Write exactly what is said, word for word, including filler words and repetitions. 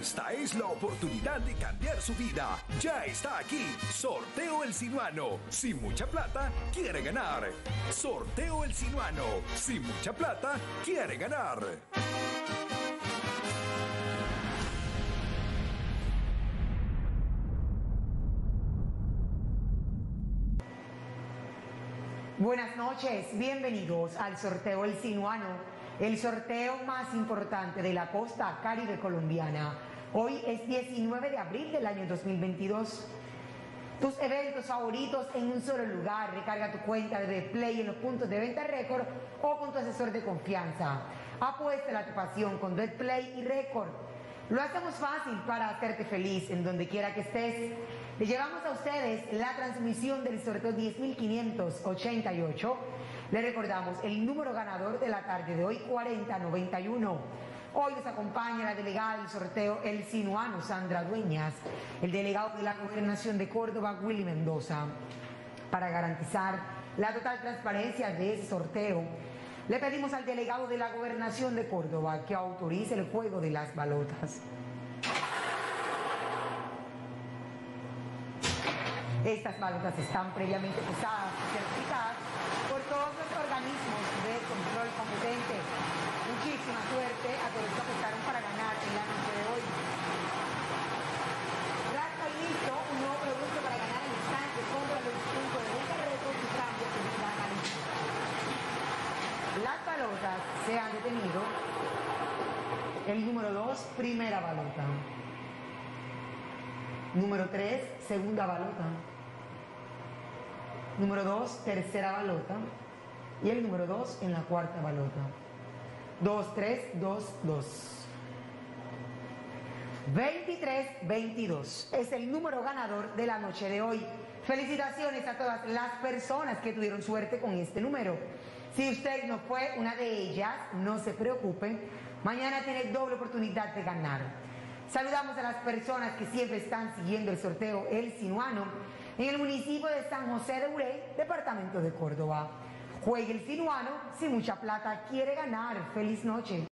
Esta es la oportunidad de cambiar su vida. Ya está aquí. Sorteo El Sinuano. Si mucha plata, quiere ganar. Sorteo El Sinuano. Si mucha plata, quiere ganar. Buenas noches, bienvenidos al sorteo El Sinuano, el sorteo más importante de la costa caribe colombiana. Hoy es diecinueve de abril del año dos mil veintidós. Tus eventos favoritos en un solo lugar. Recarga tu cuenta de Play en los puntos de venta Récord o con tu asesor de confianza. Apuesta a tu pasión con Play y Récord. Lo hacemos fácil para hacerte feliz en donde quiera que estés. Le llevamos a ustedes la transmisión del sorteo diez mil quinientos ochenta y ocho. Le recordamos el número ganador de la tarde de hoy, cuarenta noventa y uno. Hoy nos acompaña la delegada del sorteo El Sinuano, Sandra Dueñas, el delegado de la Gobernación de Córdoba, Willy Mendoza. Para garantizar la total transparencia de ese sorteo, le pedimos al delegado de la Gobernación de Córdoba que autorice el juego de las balotas. Estas balotas están previamente pesadas y certificadas por todos los organismos de control competente. Muchísima suerte a todos los que apostaron para ganar en la noche de hoy. Raspa y listo, un nuevo producto para ganar en instante. Compra los puntos de venta Récord y cambia tu vida a listo. Las balotas se han detenido. El número dos, primera balota. Número tres, segunda balota. Número dos, tercera balota. Y el número dos en la cuarta balota. dos, tres, dos, dos. veintitrés veintidós es el número ganador de la noche de hoy. Felicitaciones a todas las personas que tuvieron suerte con este número. Si usted no fue una de ellas, no se preocupen. Mañana tiene doble oportunidad de ganar. Saludamos a las personas que siempre están siguiendo el sorteo El Sinuano en el municipio de San José de Urey, departamento de Córdoba. Juegue El Sinuano, si mucha plata quiere ganar. Feliz noche.